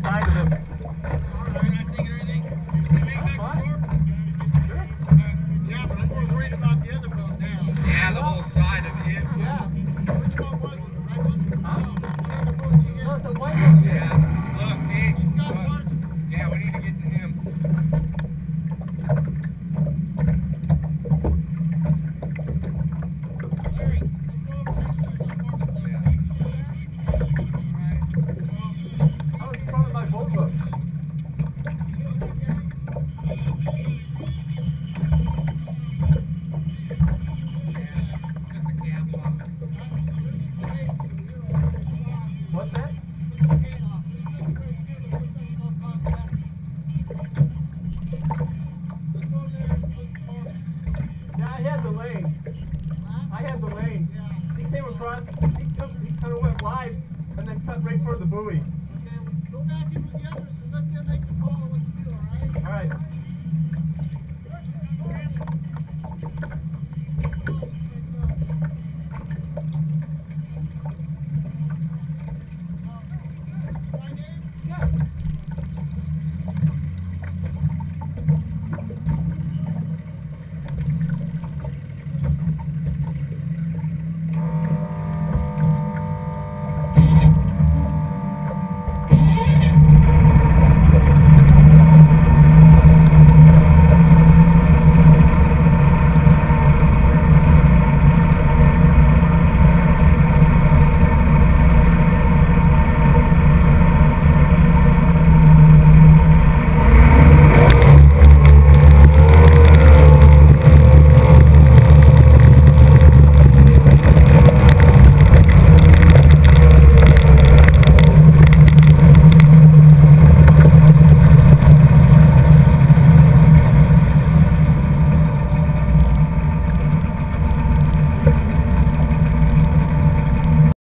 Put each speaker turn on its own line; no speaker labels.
side of him.
Yeah, but I'm more worried about the other boat now.
Yeah, the whole side of him.
Yeah.
Which one was it? The red one?
Huh?
What other boat did you get?
No, it's a white one.
Yeah. Look, Nick.
He's got parts.
Yeah, we need to get to him.
How is he probably my boat book? What's that? Yeah, I had the lane. I had the lane. He came across, he kind of went wide and then cut right for the buoy.
Okay, go back in with the others and let them make the call on what to do, all right?
All right.